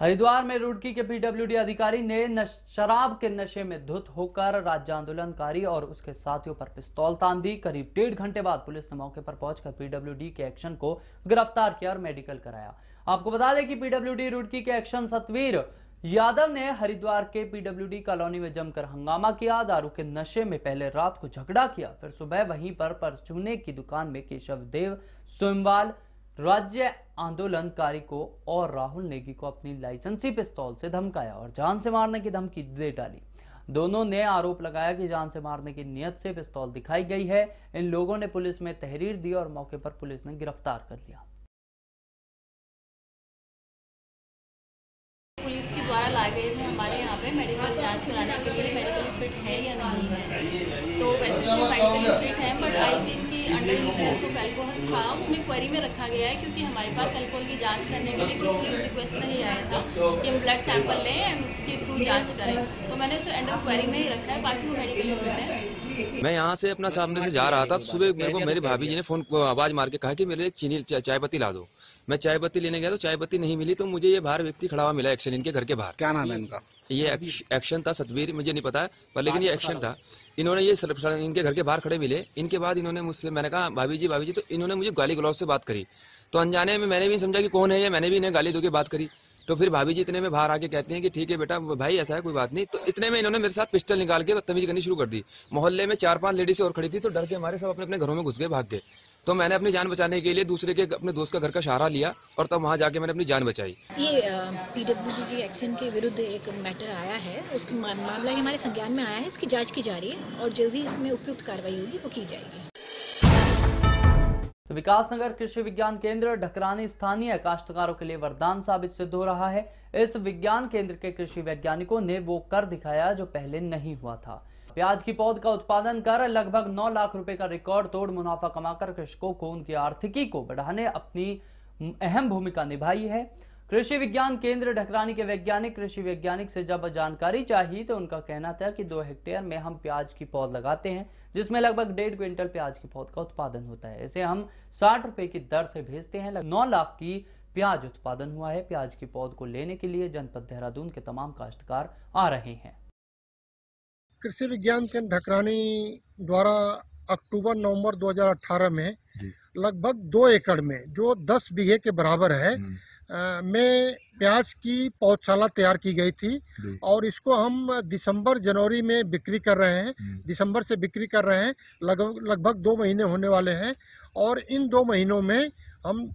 हरिद्वार में रुड़की के पीडब्ल्यूडी अधिकारी ने शराब के नशे में धुत होकर राज्य आंदोलनकारी और उसके साथियों पर पिस्तौल तान दी। करीब 1.5 घंटे बाद पुलिस ने मौके पर पहुंचकर पीडब्ल्यूडी के एक्शन को गिरफ्तार किया और मेडिकल कराया। आपको बता दें कि पीडब्ल्यूडी रुड़की के एक्शन सतवीर यादव ने हरिद्वार के पीडब्ल्यूडी कॉलोनी में जमकर हंगामा किया। दारू के नशे में पहले रात को झगड़ा किया, फिर सुबह वहीं पर परचूने की दुकान में केशव देव सोमवाल, राज्य आंदोलनकारी को और राहुल नेगी को अपनी लाइसेंसी पिस्तौल से धमकाया और जान से मारने की धमकी दे डाली। दोनों ने आरोप लगाया कि जान से मारने की नियत से पिस्तौल दिखाई गई है। इन लोगों ने पुलिस में तहरीर दी और मौके पर पुलिस ने गिरफ्तार कर लिया। पुलिस के द्वारा लाए गए थे हमारे यहाँ पे मेडिकल जांच कराने के लिए, मेडिकली फिट है या नहीं है। तो वैसे तो मेडिकली फिट है, बट आई थिंक कि अंडर इन्फ्लुएंस ऑफ अल्कोहल था, उसमें क्वेरी में रखा गया है, क्योंकि हमारे पास अल्कोहल की जांच करने के लिए कोई पुलिस रिक्वेस्ट नहीं आया था कि हम ब्लड सैंपल लें एंड उसके थ्रू जाँच करें। तो मैंने उसे अंडर क्वेरी में ही रखा है, बाकी वो मेडिकली फिट है। मैं यहाँ से अपना सामने से जा रहा था, सुबह मेरे को मेरी भाभी जी ने फोन आवाज मार के कहा कि मेरे चीनी चाय पत्ती ला दो। मैं चाय पत्ती लेने गया तो चाय पत्ती नहीं मिली, तो मुझे ये बाहर व्यक्ति खड़ा हुआ मिला एक्शन इनके घर के बाहर। क्या नाम है इनका? ये एक्शन था सतवीर, मुझे नहीं पता है, पर लेकिन ये एक्शन था। इन्होंने ये इनके घर के बाहर खड़े मिले। इनके बाद इन्होंने मुझसे, मैंने कहा भाभी जी, तो इन्होंने मुझे गाली गलौज से बात करी। तो अनजाने में मैंने भी समझा कि कौन है ये, मैंने भी इन्हें गाली दो के बात करी। तो फिर भाभी जी इतने में बाहर आके कहती हैं कि ठीक है बेटा भाई, ऐसा है कोई बात नहीं। तो इतने में इन्होंने मेरे साथ पिस्टल निकाल के बदतमीजी करनी शुरू कर दी। मोहल्ले में 4-5 लेडीज और खड़ी थी, तो डर के हमारे सब अपने अपने घरों में घुस गए, भाग गए। तो मैंने अपनी जान बचाने के लिए दूसरे के अपने दोस्त का घर का सहारा लिया और तब वहां जाके मैंने अपनी जान बचाई। ये पीडब्ल्यूडी के एक्शन के विरुद्ध एक मैटर आया है, उसका मामला हमारे संज्ञान में आया है, इसकी जांच की जा रही है और जो भी इसमें उपयुक्त कार्रवाई होगी वो की जाएगी। तो विकासनगर कृषि विज्ञान केंद्र ढकरानी स्थानीय काश्तकारों के लिए वरदान साबित सिद्ध हो रहा है। इस विज्ञान केंद्र के कृषि वैज्ञानिकों ने वो कर दिखाया जो पहले नहीं हुआ था। प्याज की पौध का उत्पादन कर लगभग 9 लाख रुपए का रिकॉर्ड तोड़ मुनाफा कमाकर कृषकों को उनकी आर्थिकी को बढ़ाने अपनी अहम भूमिका निभाई है। कृषि विज्ञान केंद्र ढकरानी के वैज्ञानिक कृषि वैज्ञानिक से जब जानकारी चाहिए तो उनका कहना था कि 2 हेक्टेयर में हम प्याज की पौध लगाते हैं, जिसमें लगभग 1.5 क्विंटल प्याज की पौध का उत्पादन होता है। इसे हम 60 रुपए की दर से भेजते हैं। 9 लाख की प्याज उत्पादन हुआ है। प्याज की पौध को लेने के लिए जनपद देहरादून के तमाम काश्तकार आ रहे हैं। कृषि विज्ञान केंद्र ढकरानी द्वारा अक्टूबर-नवंबर 2018 में लगभग 2 एकड़ में, जो 10 बीघे के बराबर है, में प्याज की पौधशाला तैयार की गई थी और इसको हम दिसंबर-जनवरी में बिक्री कर रहे हैं। दिसंबर से बिक्री कर रहे हैं, लगभग 2 महीने होने वाले हैं और इन 2 महीनों में हम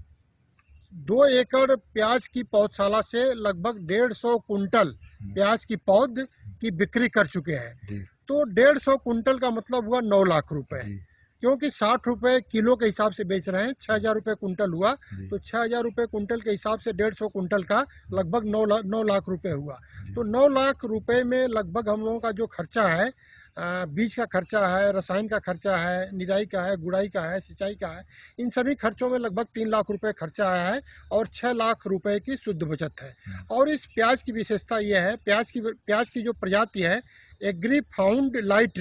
2 एकड़ प्याज की पौधशाला से लगभग 150 कुंटल प्याज की पौध की बिक्री कर चुके हैं। तो 150 कुंटल का मतलब हुआ 9 लाख रुपए, क्योंकि 60 रुपए किलो के हिसाब से बेच रहे हैं। 6,000 रुपये कुंटल हुआ, तो 6,000 रुपये कुंटल के हिसाब से 150 कुंटल का लगभग 9 लाख रुपए हुआ। तो 9 लाख रुपए में लगभग हम लोगों का जो खर्चा है, बीज का खर्चा है, रसायन का खर्चा है, निराई का है, गुड़ाई का है, सिंचाई का है, इन सभी खर्चों में लगभग 3 लाख रुपए खर्चा आया है और 6 लाख रुपए की शुद्ध बचत है। और इस प्याज की विशेषता यह है, प्याज की जो प्रजाति है एग्रीफाउंड लाइट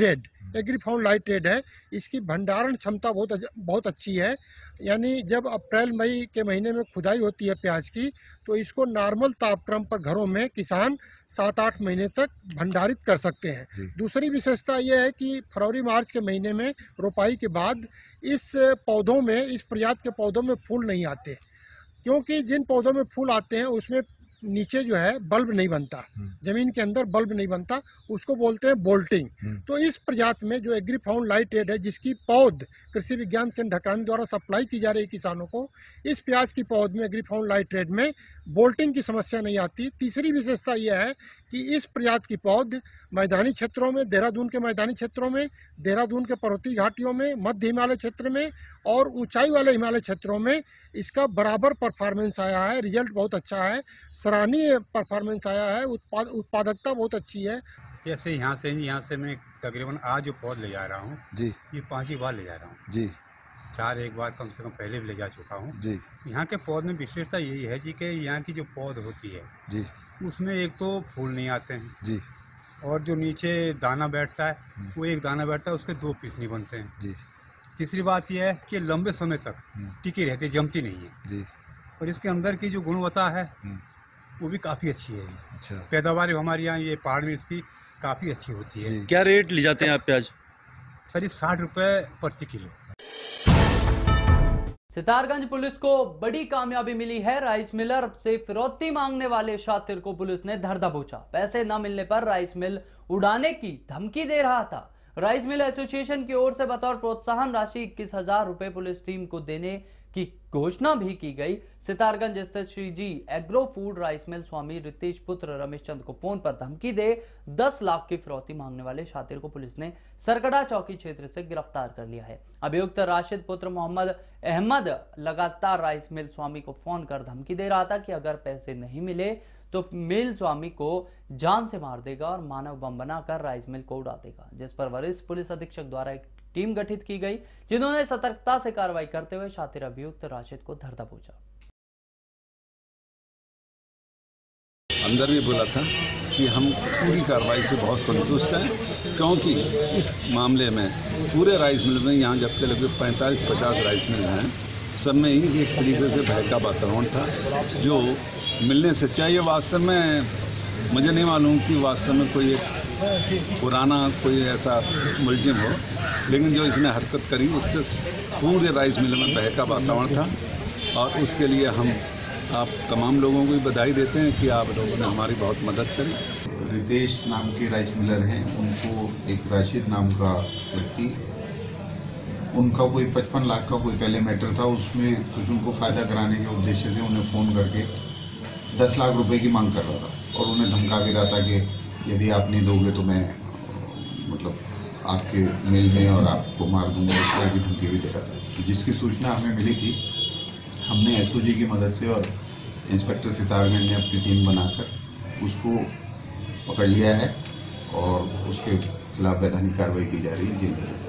रेड है। इसकी भंडारण क्षमता बहुत अच्छी है। यानी जब अप्रैल-मई के महीने में खुदाई होती है प्याज की, तो इसको नॉर्मल तापक्रम पर घरों में किसान 7-8 महीने तक भंडारित कर सकते हैं। दूसरी विशेषता यह है कि फरवरी-मार्च के महीने में रोपाई के बाद इस प्रजाति के पौधों में फूल नहीं आते, क्योंकि जिन पौधों में फूल आते हैं उसमें नीचे जो है बल्ब नहीं बनता, जमीन के अंदर बल्ब नहीं बनता, उसको बोलते हैं बोल्टिंग। तो इस प्रजाति में जो एग्रीफाउंड लाइट रेड है, जिसकी पौध कृषि विज्ञान केंद्र ढकरानी द्वारा सप्लाई की जा रही है किसानों को, इस प्याज की पौध में एग्रीफाउंड लाइट रेड में बोल्टिंग की समस्या नहीं आती। तीसरी विशेषता यह है कि इस प्रजाति की पौध मैदानी क्षेत्रों में, देहरादून के मैदानी क्षेत्रों में, देहरादून के पर्वतीय घाटियों में, मध्य हिमालय क्षेत्र में और ऊंचाई वाले हिमालय क्षेत्रों में इसका बराबर परफॉर्मेंस आया है। रिजल्ट बहुत अच्छा है, सराहनीय परफॉर्मेंस आया है, उत्पादकता बहुत अच्छी है। जैसे यहाँ से मैं तकरीबन आज जो पौध ले जा रहा हूँ जी, ये 5वीं बार ले जा रहा हूँ जी। 4 एक बार कम से कम पहले भी ले जा चुका हूँ जी। यहाँ के पौध में विशेषता यही है जी कि यहाँ की जो पौध होती है जी, उसमें एक तो फूल नहीं आते हैं जी, और जो नीचे दाना बैठता है वो एक दाना बैठता है, उसके 2 पीस नहीं बनते हैं जी। तीसरी बात यह है कि लंबे समय तक टिकी रहती है, जमती नहीं है जी। और इसके अंदर की जो गुणवत्ता है वो भी काफ़ी अच्छी है। अच्छा, पैदावार हमारे यहाँ ये पहाड़ में इसकी काफ़ी अच्छी होती है। क्या रेट ले जाते हैं आप प्याज? सर ये 60 रुपये प्रति किलो। सितारगंज पुलिस को बड़ी कामयाबी मिली है। राइस मिलर से फिरौती मांगने वाले शातिर को पुलिस ने धर दबोचा। पैसे न मिलने पर राइस मिल उड़ाने की धमकी दे रहा था। राइस मिल एसोसिएशन की ओर से बतौर प्रोत्साहन राशि 21,000 रुपए पुलिस टीम को देने की घोषणा भी की गई। सितारगंज स्थित Shri ji agro food rice mill स्वामी रितेश पुत्र रमेश चंद को फोन पर धमकी दे 10 लाख की फिरौती मांगने वाले शातिर को पुलिस ने सरकड़ा चौकी क्षेत्र से गिरफ्तार कर लिया है। अभियुक्त राशिद पुत्र मोहम्मद अहमद लगातार राइस मिल स्वामी को फोन कर धमकी दे रहा था कि अगर पैसे नहीं मिले तो मिल स्वामी को जान से मार देगा और मानव बम बनाकर राइस मिल को उड़ा देगा, जिस पर वरिष्ठ पुलिस अधीक्षक द्वारा एक टीम गठित की गई, जिन्होंने सतर्कता से कार्रवाई करते हुए शातिर अभियुक्त राशिद को धर दबोचा। अंदर भी बोला था कि हम पूरी कार्रवाई से बहुत संतुष्ट हैं, क्योंकि इस मामले में पूरे राइस मिल में यहाँ जब तक लगभग 45-50 राइस मिल हैं, सब में ही एक तरीके से भय का वातावरण था जो मिलने से चाहिए। वास्तव में मुझे नहीं मालूम कि वास्तव में कोई एक पुराना कोई ऐसा मुलजिम हो, लेकिन जो इसने हरकत करी उससे पूरे राइस मिल में भय का वातावरण था और उसके लिए हम आप तमाम लोगों को बधाई देते हैं कि आप लोगों ने हमारी बहुत मदद करी। रितेश नाम के राइस मिलर हैं, उनको एक राशिद नाम का व्यक्ति, उनका कोई 55 लाख का कोई पहले मैटर था, उसमें कुछ उनको फ़ायदा कराने के उद्देश्य से उन्हें फ़ोन करके 10 लाख रुपए की मांग कर रहा था और उन्हें धमका भी रहा था कि यदि आप नहीं दोगे तो मैं मतलब आपके मिल में और आपको मार दूंगा, इस तरह की धमकी भी दे रहा था। तो जिसकी सूचना हमें मिली थी, हमने एसओजी की मदद से और इंस्पेक्टर सितारगंज ने अपनी टीम बनाकर उसको पकड़ लिया है और उसके खिलाफ वैधानिक कार्रवाई की जा रही है जेल में।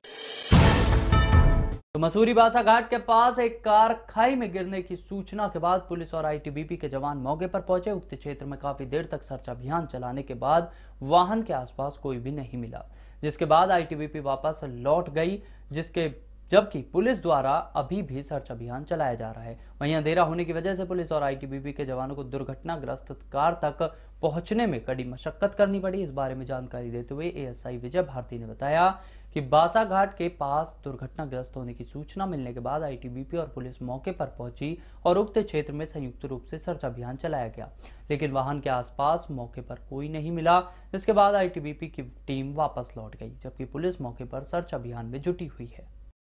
तो मसूरी बासा घाट के पास एक कार खाई में गिरने की सूचना के बाद पुलिस और आईटीबीपी के जवान मौके पर पहुंचे। उक्त क्षेत्र में काफी देर तक सर्च अभियान चलाने के बाद वाहन के आसपास कोई भी नहीं मिला, जिसके बाद आईटीबीपी वापस लौट गई, जबकि पुलिस द्वारा अभी भी सर्च अभियान चलाया जा रहा है। वहीं अंधेरा होने की वजह से पुलिस और आईटीबीपी के जवानों को दुर्घटनाग्रस्त कार तक पहुंचने में कड़ी मशक्कत करनी पड़ी। इस बारे में जानकारी देते हुए एएसआई विजय भारती ने बताया कि बासा घाट के पास दुर्घटनाग्रस्त होने की सूचना मिलने के बाद आईटीबीपी और पुलिस मौके पर पहुंची और उक्त क्षेत्र में संयुक्त रूप से सर्च अभियान चलाया गया, लेकिन वाहन के आसपास मौके पर कोई नहीं मिला। इसके बाद आईटीबीपी की टीम वापस लौट गई, जबकि पुलिस मौके पर सर्च अभियान में जुटी हुई है।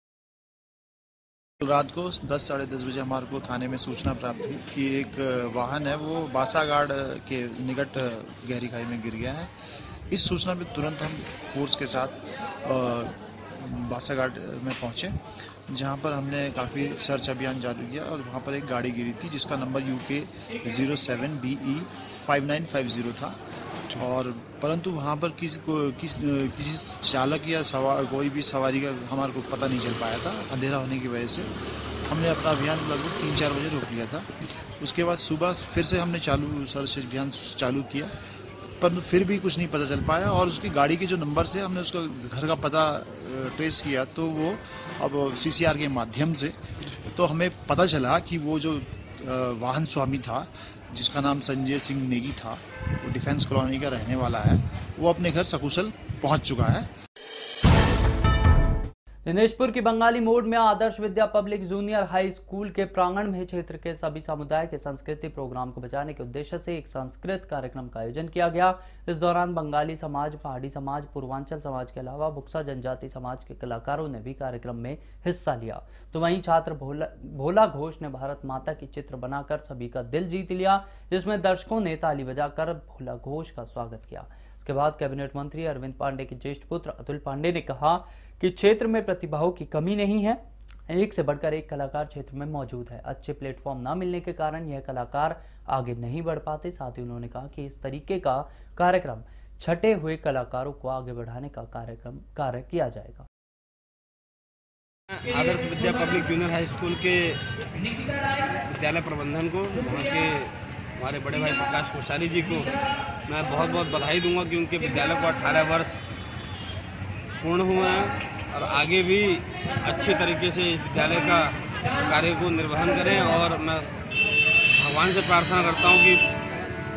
रात को 10-10:30 बजे हमारे को थाने में सूचना प्राप्त हुई कि एक वाहन है वो बासागाड़ के निकट गहरी खाई में गिर गया है। इस सूचना पे तुरंत हम फोर्स के साथ बासागाड़ में पहुंचे, जहां पर हमने काफ़ी सर्च अभियान चालू किया और वहां पर एक गाड़ी गिरी थी जिसका नंबर UK 07BE 5950 था और परंतु वहाँ पर किसी चालक या कोई भी सवारी का हमारे को पता नहीं चल पाया था। अंधेरा होने की वजह से हमने अपना अभियान लगभग 3-4 बजे रोक लिया था। उसके बाद सुबह फिर से हमने सर्च अभियान चालू किया, परंतु फिर भी कुछ नहीं पता चल पाया और उसकी गाड़ी के जो नंबर से हमने उसका घर का पता ट्रेस किया तो वो अब CCR के माध्यम से तो हमें पता चला कि वो जो वाहन स्वामी था जिसका नाम संजय सिंह नेगी था, वो डिफेंस कॉलोनी का रहने वाला है, वो अपने घर सकुशल पहुंच चुका है। दिनेशपुर की बंगाली मोड़ में Adarsh Vidya public junior high school के प्रांगण में क्षेत्र के सभी समुदाय के संस्कृति प्रोग्राम को बचाने के उद्देश्य से एक सांस्कृतिक कार्यक्रम का आयोजन किया गया। इस दौरान बंगाली समाज, पहाड़ी समाज, पूर्वांचल समाज के अलावा बुक्सा जनजाति समाज के कलाकारों ने भी कार्यक्रम में हिस्सा लिया। तो वहीं छात्र भोला घोष ने भारत माता की चित्र बनाकर सभी का दिल जीत लिया, जिसमें दर्शकों ने ताली बजाकर भोला घोष का स्वागत किया। इसके बाद कैबिनेट मंत्री अरविंद पांडे के ज्येष्ठ पुत्र अतुल पांडे ने कहा कि क्षेत्र में प्रतिभाओं की कमी नहीं है, एक से बढ़कर एक कलाकार क्षेत्र में मौजूद है। अच्छे प्लेटफॉर्म न मिलने के कारण यह कलाकार आगे नहीं बढ़ पाते। साथ ही उन्होंने कहा कि इस तरीके का कार्यक्रम छटे हुए कलाकारों को आगे बढ़ाने का कार्य किया जाएगा। Adarsh Vidya public junior high school के विद्यालय प्रबंधन को, वहाँ के हमारे बड़े भाई प्रकाश कोश्यारी जी को मैं बहुत बहुत बधाई दूंगा कि उनके विद्यालय को 18 वर्ष पूर्ण हुए हैं और आगे भी अच्छे तरीके से विद्यालय का कार्य को निर्वहन करें। और मैं भगवान से प्रार्थना करता हूं कि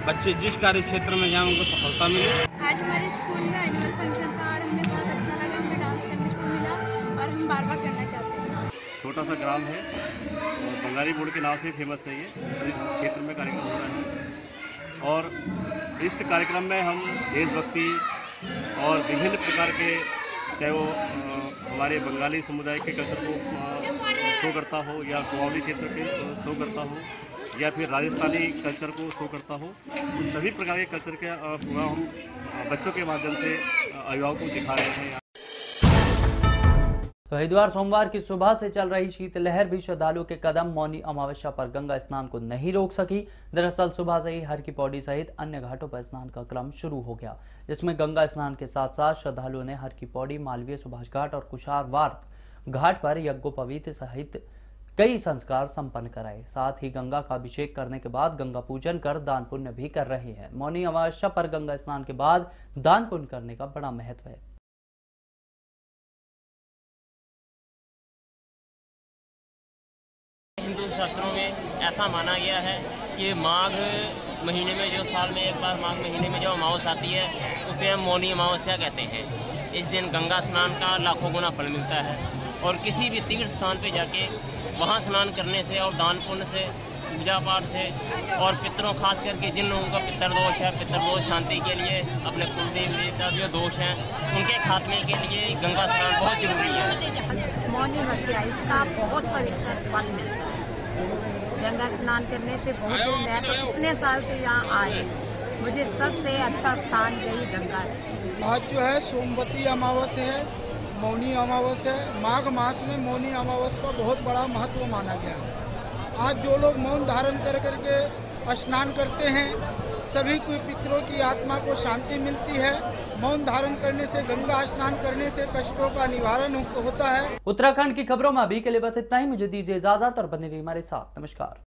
बच्चे जिस कार्य क्षेत्र में जाएं उनको सफलता मिले। आज हमारे स्कूल में एनुअल फंक्शन था और हमें बहुत अच्छा लगा, हमें डांस करने को मिला और हम बार बार करना चाहते हैं। छोटा सा ग्राम है और बंगाली बोर्ड के नाम से फेमस है ये, इस क्षेत्र में कार्यक्रम हो रहा है और इस कार्यक्रम में हम देशभक्ति और विभिन्न प्रकार के, चाहे वो हमारे बंगाली समुदाय के कल्चर को शो करता हो या कुआवली क्षेत्र के शो करता हो या फिर राजस्थानी कल्चर को शो करता हो, तो सभी प्रकार के कल्चर के प्रोग्राम हम बच्चों के माध्यम से अभिभावकों को दिखा रहे हैं। तो हरिद्वार सोमवार की सुबह से चल रही शीतलहर भी श्रद्धालुओं के कदम मौनी अमावस्या पर गंगा स्नान को नहीं रोक सकी। दरअसल सुबह से ही हर की पौड़ी सहित अन्य घाटों पर स्नान का क्रम शुरू हो गया, जिसमें गंगा स्नान के साथ साथ श्रद्धालुओं ने हर की पौड़ी, मालवीय, सुभाष घाट और कुशारवार्त घाट पर यज्ञोपवीत सहित कई संस्कार संपन्न कराए। साथ ही गंगा का अभिषेक करने के बाद गंगा पूजन कर दान पुण्य भी कर रहे हैं। मौनी अमावस्या पर गंगा स्नान के बाद दान पुण्य करने का बड़ा महत्व है। हिंदू शास्त्रों में ऐसा माना गया है कि माघ महीने में, जो साल में एक बार माघ महीने में जो अमावस्या आती है, उसे हम मौनी अमावस्या कहते हैं। इस दिन गंगा स्नान का लाखों गुना फल मिलता है और किसी भी तीर्थ स्थान पे जाके वहाँ स्नान करने से और दान पुण्य से, पूजा पाठ से और पितरों, खास करके जिन लोगों का पितृदोष है, पितृदोष शांति के लिए, अपने कुलदेवी का जो दोष है उनके खात्मे के लिए गंगा स्नान बहुत जरूरी है। मौनी अमावस्या इसका बहुत पवित्र फल मिलता है। गंगा स्नान करने से बहुत, मैं तो कितने साल से यहाँ आए, मुझे सबसे अच्छा स्थान यही गंगा है। आज जो है सोमवती अमावस्या है, मौनी अमावस्या है। माघ मास में मौनी अमावस्या का बहुत बड़ा महत्व माना गया है। आज जो लोग मौन धारण कर करके स्नान करते हैं, सभी को पितरों की आत्मा को शांति मिलती है। मौन धारण करने से, गंगा स्नान करने से कष्टों का निवारण होता है। उत्तराखंड की खबरों में अभी के लिए बस इतना ही। मुझे दीजिए इजाजत और बने रहिए हमारे साथ। नमस्कार।